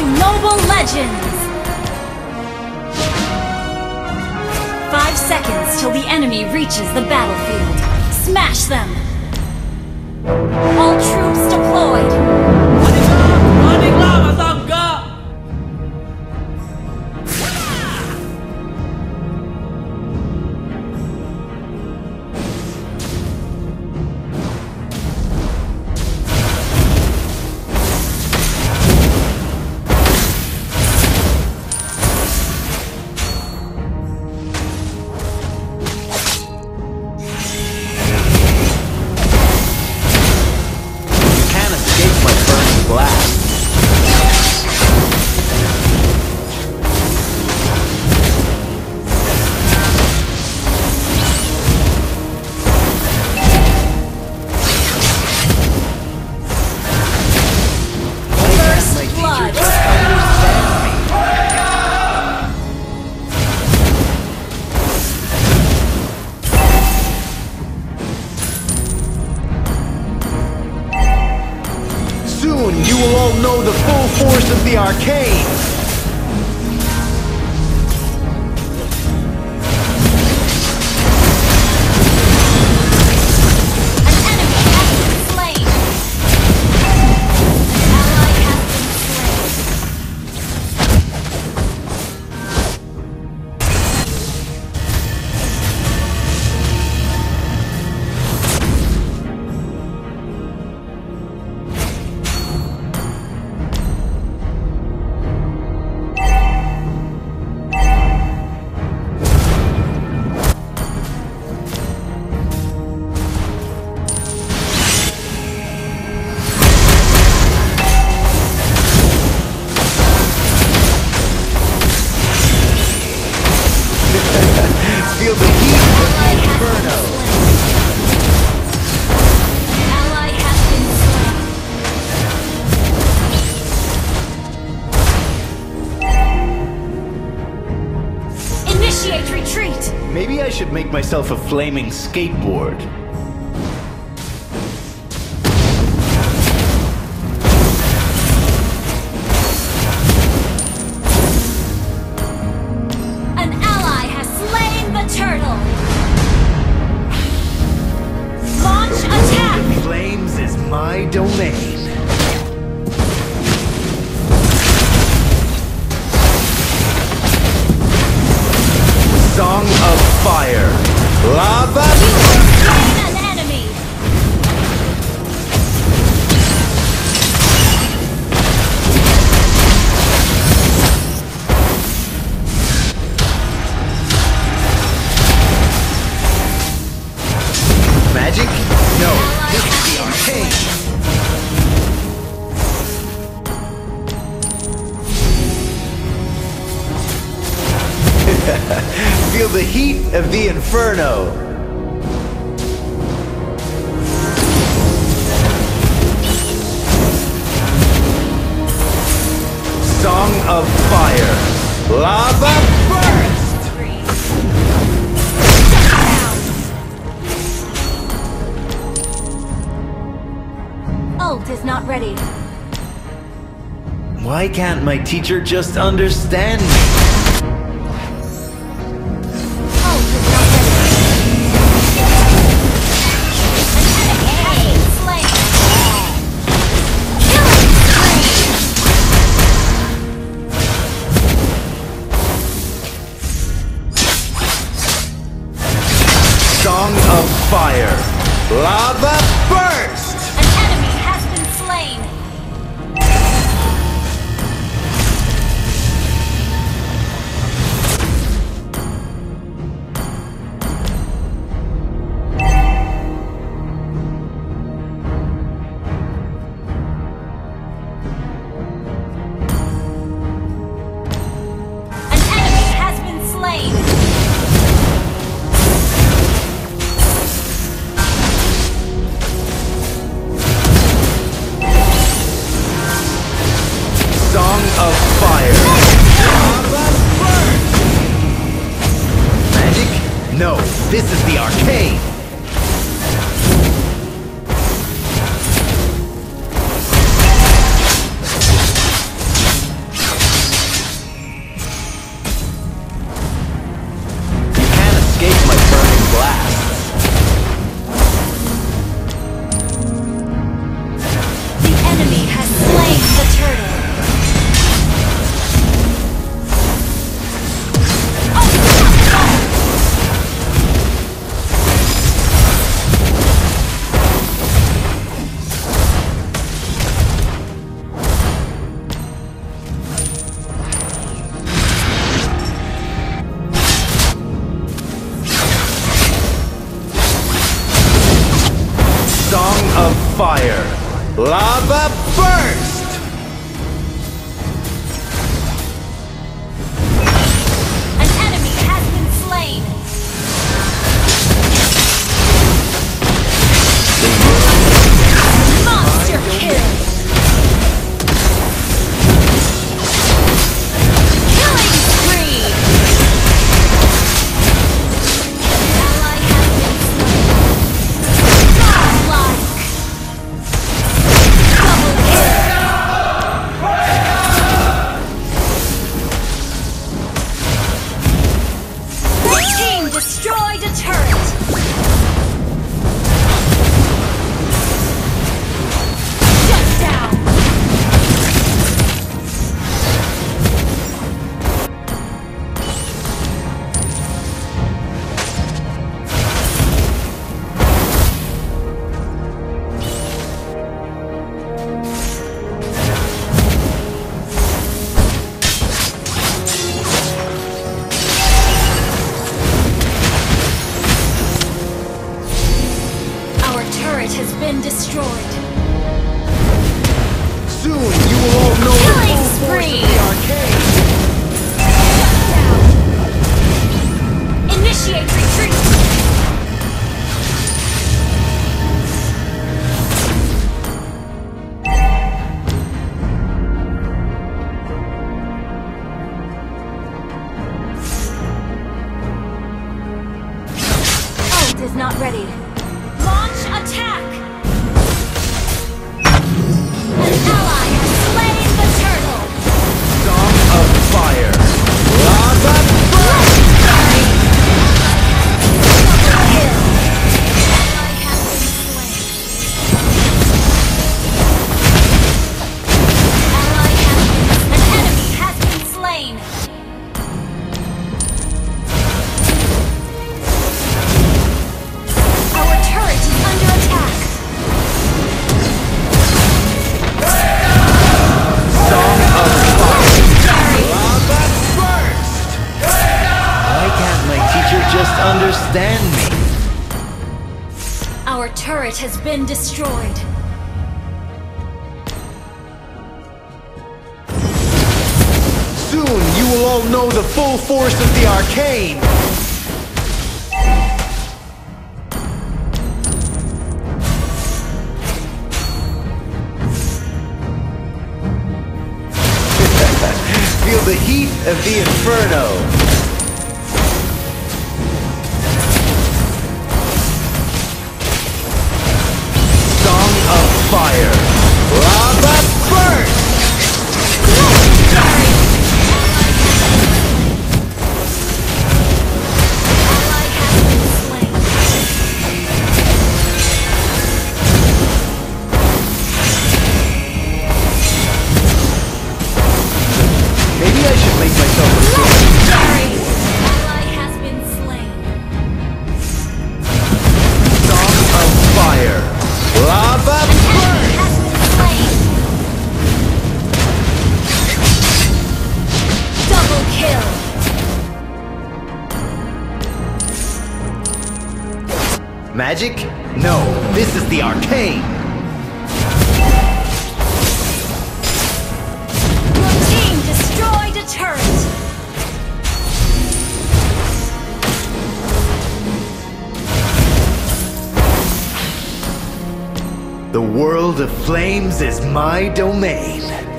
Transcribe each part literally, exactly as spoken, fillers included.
noble legends! Five seconds till the enemy reaches the battlefield. Smash them! All troops deployed! Soon you will all know the full force of the arcane! Feel the heat of the inferno! Ally has been slain. Initiate retreat! Maybe I should make myself a flaming skateboard. Turtle! Launch attack! The flames is my domain. Song of Fire. Lava! You have slain an enemy! Magic? No, this is the arcane! Feel the heat of the inferno! Song of Fire! Lava burst! Ult is not ready. Why can't my teacher just understand me? Ult is not ready. An enemy has been slain. Killing spree! Song of Fire! Lava burst! An enemy has been slain. An enemy has been slain. Song of Fire. Lava burst! Magic? No, this is the arcane! Lava burst! An enemy has been slain. Monster kill. Killing spree. Ally has been slain. Godlike. Double kill. The team destroyed a turret. Shut down. Our turret has been destroyed. Soon you will all know the Killing full force spree. of the arcane! Shut down. Initiate retreat. Ult is not ready. Launch attack! An ally has slain the turtle! Song of fire! Lava burst! Double kill! Ally has been slain. Ally has been... An enemy has been slain! Our turret is under attack! Song of fire! Lava burst! Why can't my teacher just understand me? Our turret has been destroyed. Soon you will all know the full force of the arcane! Feel the heat of the inferno! Song of fire! Lava burst! Ally has been slain. Maybe I should make myself a Ally has been slain. Song of fire! Lava Enemy burst! has been slain. Double kill. Magic? No, this is the arcane! Your team destroyed a turret. The world of flames is my domain.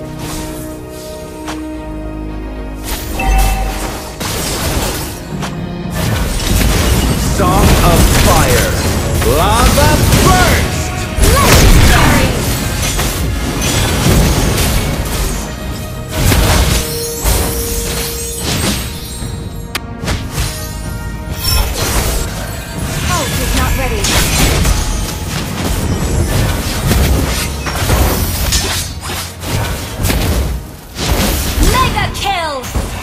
Song of fire! Lava burst! Legendary. Ult is not ready. Mega kill.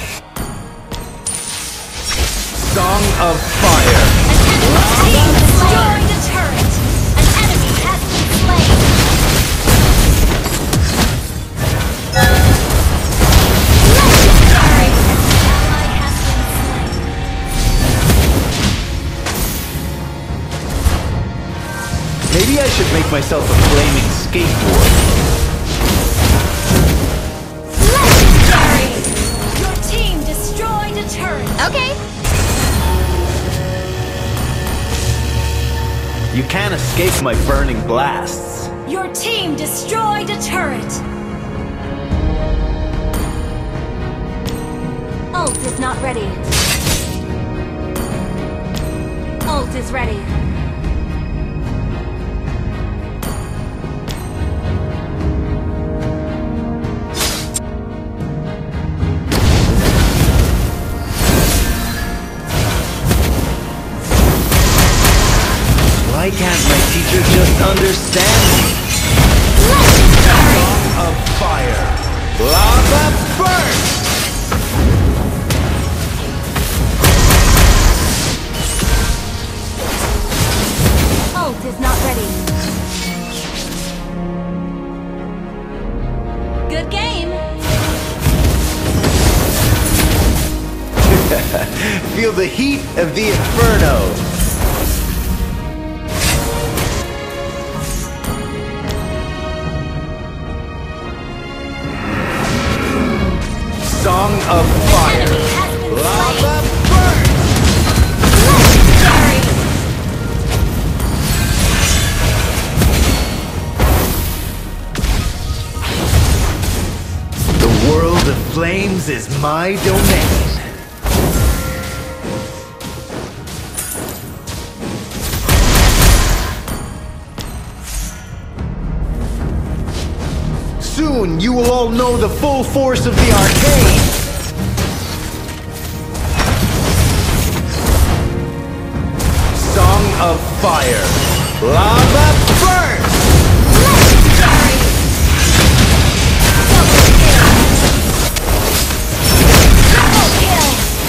Song of fire! An enemy team destroyed a turret. An enemy has been slain. Legendary. Ally has been slain. Maybe I should make myself a flaming skateboard. Legendary! Your team destroyed a turret. Okay. You can't escape my burning blasts. Your team destroyed a turret. Ult is not ready. Ult is ready. Why can't my teacher just understand me? Legendary! Song of fire. Lava burst! Ult is not ready. Good game. Feel the heat of the inferno. Song of fire. Enemy has been Lava slain. burst! Legendary! The world of flames is my domain. Soon you will all know the full force of the arcane. Song of fire. Lava burst! Legendary! Double kill! Triple kill!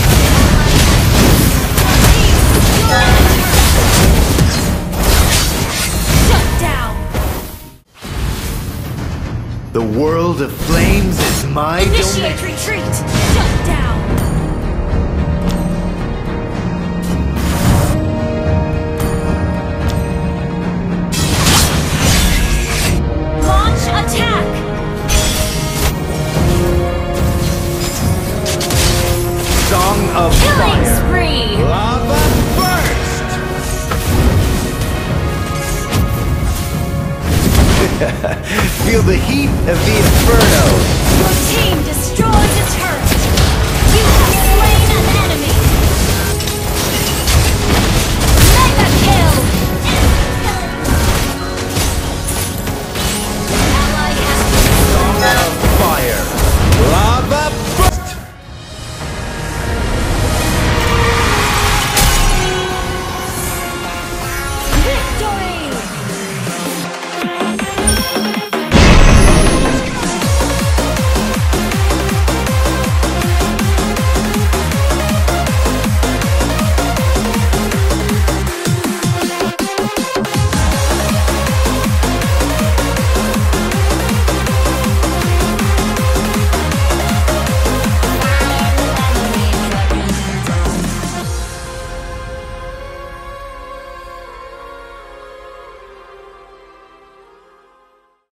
Shut down! The world of flames is my Initiate domain. retreat! Shut down! Launch attack! Song of Killing fire. spree! Lava burst! Feel the heat of the inferno. Your team destroyed a turret!